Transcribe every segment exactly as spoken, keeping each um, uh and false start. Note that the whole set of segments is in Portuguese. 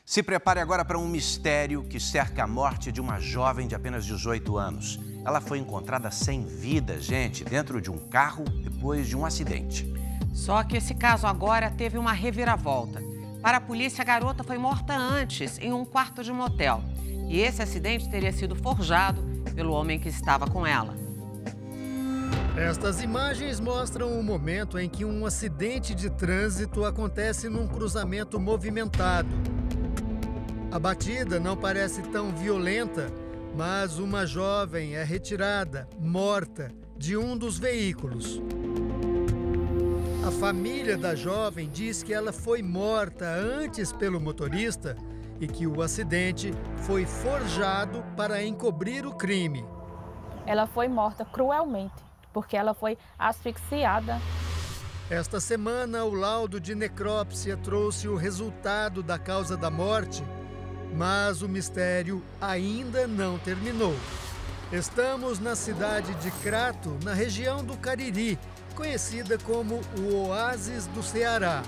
Se prepare agora para um mistério que cerca a morte de uma jovem de apenas dezoito anos. Ela foi encontrada sem vida, gente, dentro de um carro depois de um acidente. Só que esse caso agora teve uma reviravolta. Para a polícia, a garota foi morta antes, em um quarto de motel. E esse acidente teria sido forjado pelo homem que estava com ela. Estas imagens mostram o momento em que um acidente de trânsito acontece num cruzamento movimentado. A batida não parece tão violenta, mas uma jovem é retirada, morta, de um dos veículos. A família da jovem diz que ela foi morta antes pelo motorista e que o acidente foi forjado para encobrir o crime. Ela foi morta cruelmente, porque ela foi asfixiada. Esta semana, o laudo de necrópsia trouxe o resultado da causa da morte, mas o mistério ainda não terminou. Estamos na cidade de Crato, na região do Cariri, conhecida como o Oásis do Ceará.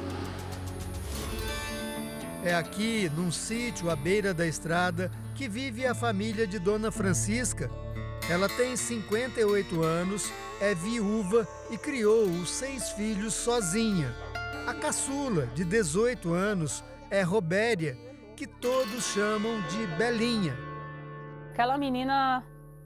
É aqui, num sítio à beira da estrada, que vive a família de Dona Francisca. Ela tem cinquenta e oito anos, é viúva e criou os seis filhos sozinha. A caçula, de dezoito anos, é Robéria, que todos chamam de Belinha. Aquela menina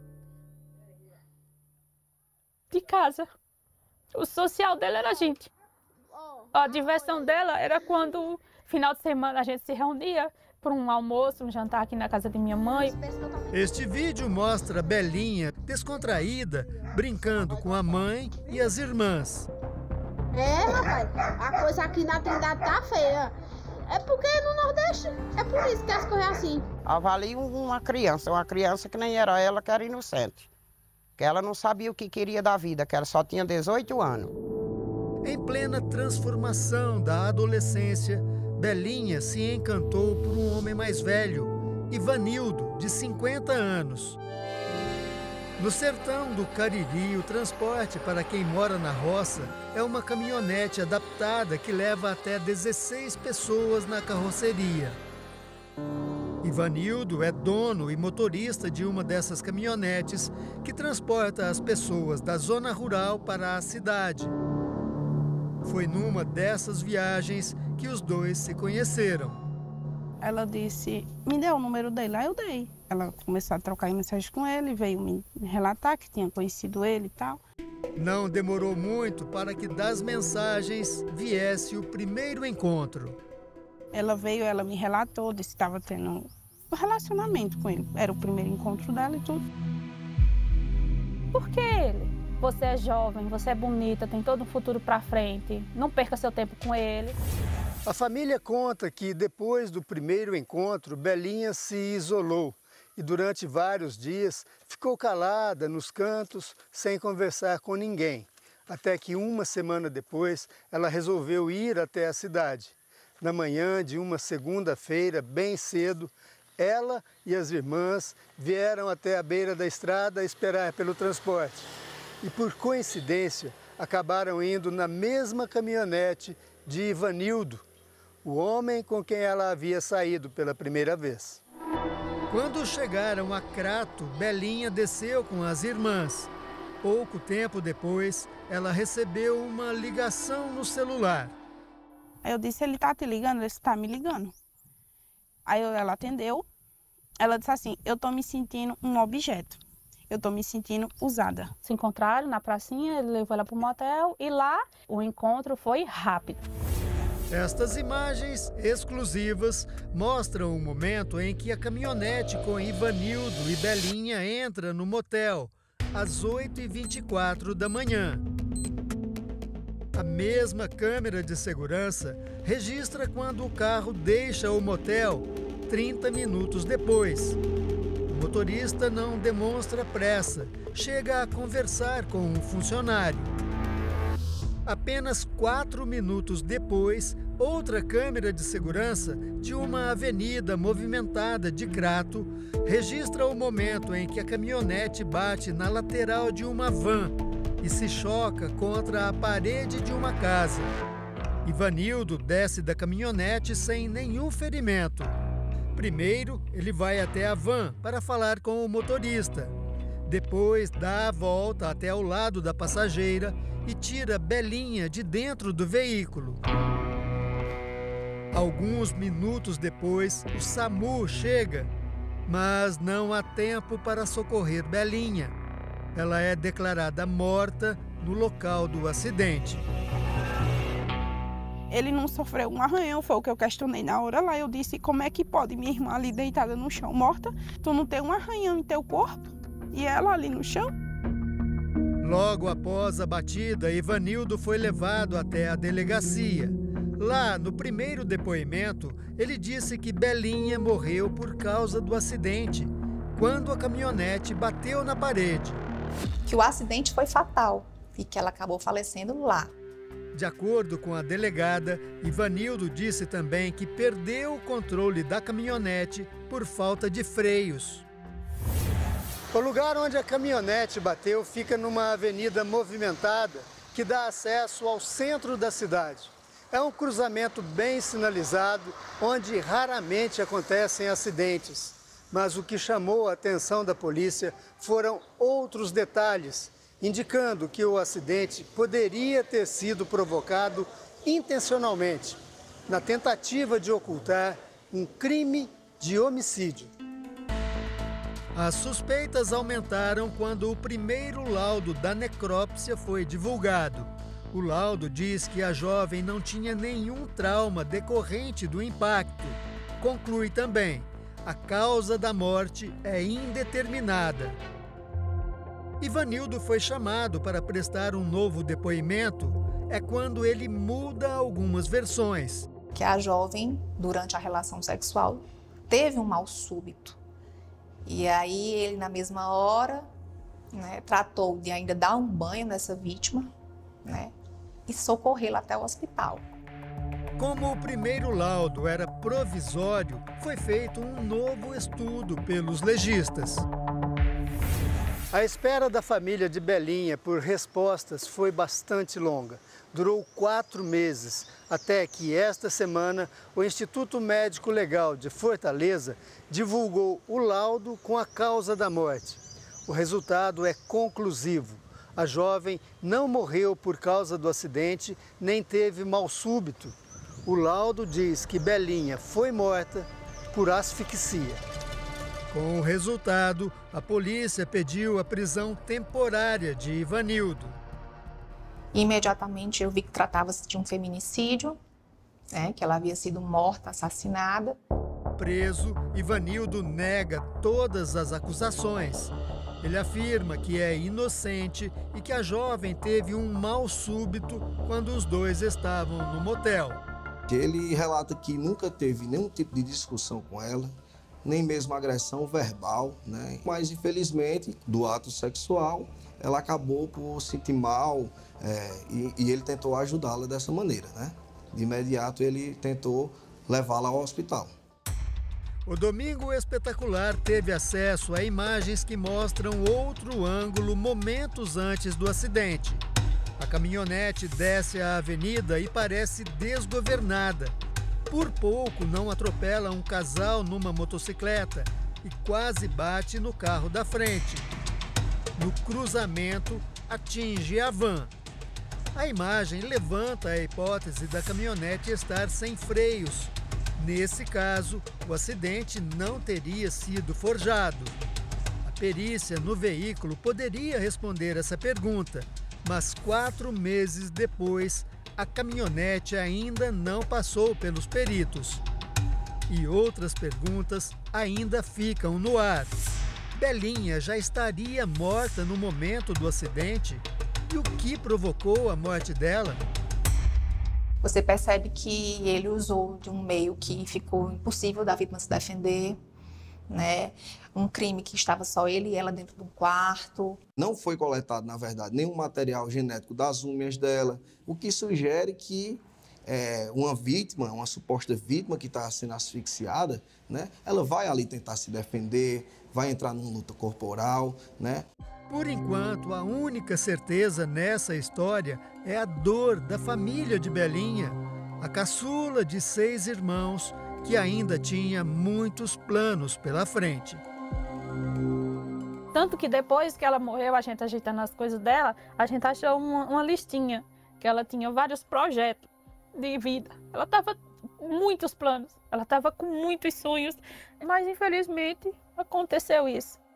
de casa. O social dela era a gente. A diversão dela era quando, final de semana, a gente se reunia para um almoço, um jantar aqui na casa de minha mãe. Este vídeo mostra Belinha descontraída, brincando com a mãe e as irmãs. É, rapaz, a coisa aqui na Trindade tá feia. É porque no Nordeste, é por isso que as coisas assim. Avalio uma criança, uma criança que nem era ela, que era inocente. Que ela não sabia o que queria da vida, que ela só tinha dezoito anos. Em plena transformação da adolescência, Belinha se encantou por um homem mais velho, Ivanildo, de cinquenta anos. No sertão do Cariri, o transporte para quem mora na roça é uma caminhonete adaptada que leva até dezesseis pessoas na carroceria. Ivanildo é dono e motorista de uma dessas caminhonetes que transporta as pessoas da zona rural para a cidade. Foi numa dessas viagens que os dois se conheceram. Ela disse, me deu o número dele, aí eu dei. Ela começou a trocar mensagem com ele, veio me relatar que tinha conhecido ele e tal. Não demorou muito para que das mensagens viesse o primeiro encontro. Ela veio, ela me relatou, disse que estava tendo um relacionamento com ele. Era o primeiro encontro dela e tudo. Por que ele? Você é jovem, você é bonita, tem todo um futuro para frente. Não perca seu tempo com ele. A família conta que depois do primeiro encontro, Belinha se isolou e durante vários dias ficou calada nos cantos sem conversar com ninguém. Até que uma semana depois, ela resolveu ir até a cidade. Na manhã de uma segunda-feira, bem cedo, ela e as irmãs vieram até a beira da estrada esperar pelo transporte. E por coincidência, acabaram indo na mesma caminhonete de Ivanildo, o homem com quem ela havia saído pela primeira vez. Quando chegaram a Crato, Belinha desceu com as irmãs. Pouco tempo depois, ela recebeu uma ligação no celular. Aí eu disse, ele tá te ligando? Ele disse, tá me ligando. Aí ela atendeu, ela disse assim, eu tô me sentindo um objeto. Eu tô me sentindo usada. Se encontraram na pracinha, ele levou ela pro motel e lá o encontro foi rápido. Estas imagens exclusivas mostram o momento em que a caminhonete com Ivanildo e Belinha entra no motel, às oito e vinte e quatro da manhã. A mesma câmera de segurança registra quando o carro deixa o motel trinta minutos depois. O motorista não demonstra pressa, chega a conversar com um funcionário. Apenas quatro minutos depois, outra câmera de segurança de uma avenida movimentada de Crato registra o momento em que a caminhonete bate na lateral de uma van e se choca contra a parede de uma casa. Ivanildo desce da caminhonete sem nenhum ferimento. Primeiro, ele vai até a van para falar com o motorista. Depois, dá a volta até ao lado da passageira e tira Belinha de dentro do veículo. Alguns minutos depois, o SAMU chega, mas não há tempo para socorrer Belinha. Ela é declarada morta no local do acidente. Ele não sofreu um arranhão, foi o que eu questionei na hora lá. Eu disse, como é que pode minha irmã ali deitada no chão, morta, tu não tem um arranhão em teu corpo? E ela ali no chão? Logo após a batida, Ivanildo foi levado até a delegacia. Lá, no primeiro depoimento, ele disse que Belinha morreu por causa do acidente, quando a caminhonete bateu na parede. Que o acidente foi fatal e que ela acabou falecendo lá. De acordo com a delegada, Ivanildo disse também que perdeu o controle da caminhonete por falta de freios. O lugar onde a caminhonete bateu fica numa avenida movimentada que dá acesso ao centro da cidade. É um cruzamento bem sinalizado, onde raramente acontecem acidentes. Mas o que chamou a atenção da polícia foram outros detalhes, indicando que o acidente poderia ter sido provocado intencionalmente, na tentativa de ocultar um crime de homicídio. As suspeitas aumentaram quando o primeiro laudo da necrópsia foi divulgado. O laudo diz que a jovem não tinha nenhum trauma decorrente do impacto. Conclui também, a causa da morte é indeterminada. Ivanildo foi chamado para prestar um novo depoimento. É quando ele muda algumas versões. Que a jovem, durante a relação sexual, teve um mal súbito. E aí ele, na mesma hora, né, tratou de ainda dar um banho nessa vítima, né, e socorrê-la até o hospital. Como o primeiro laudo era provisório, foi feito um novo estudo pelos legistas. A espera da família de Belinha por respostas foi bastante longa. Durou quatro meses, até que esta semana o Instituto Médico Legal de Fortaleza divulgou o laudo com a causa da morte. O resultado é conclusivo. A jovem não morreu por causa do acidente, nem teve mal súbito. O laudo diz que Belinha foi morta por asfixia. Com o resultado, a polícia pediu a prisão temporária de Ivanildo. Imediatamente eu vi que tratava-se de um feminicídio, né, que ela havia sido morta, assassinada. Preso, Ivanildo nega todas as acusações. Ele afirma que é inocente e que a jovem teve um mal súbito quando os dois estavam no motel. Ele relata que nunca teve nenhum tipo de discussão com ela, nem mesmo agressão verbal, né? Mas, infelizmente, do ato sexual, ela acabou por se sentir mal é, e, e ele tentou ajudá-la dessa maneira, né? De imediato, ele tentou levá-la ao hospital. O Domingo Espetacular teve acesso a imagens que mostram outro ângulo momentos antes do acidente. A caminhonete desce a avenida e parece desgovernada. Por pouco não atropela um casal numa motocicleta e quase bate no carro da frente. No cruzamento, atinge a van. A imagem levanta a hipótese da caminhonete estar sem freios. Nesse caso, o acidente não teria sido forjado. A perícia no veículo poderia responder essa pergunta, mas quatro meses depois, a caminhonete ainda não passou pelos peritos. E outras perguntas ainda ficam no ar. Belinha já estaria morta no momento do acidente? E o que provocou a morte dela? Você percebe que ele usou de um meio que ficou impossível da vítima se defender, né? Um crime que estava só ele e ela dentro de um quarto. Não foi coletado, na verdade, nenhum material genético das unhas dela, o que sugere que é, uma vítima, uma suposta vítima que está sendo asfixiada, né? Ela vai ali tentar se defender, vai entrar numa luta corporal, né? Por enquanto, a única certeza nessa história é a dor da família de Belinha. A caçula de seis irmãos que ainda tinha muitos planos pela frente. Tanto que depois que ela morreu, a gente ajeitando as coisas dela, a gente achou uma, uma listinha, que ela tinha vários projetos de vida. Ela estava com muitos planos, ela estava com muitos sonhos, mas infelizmente aconteceu isso.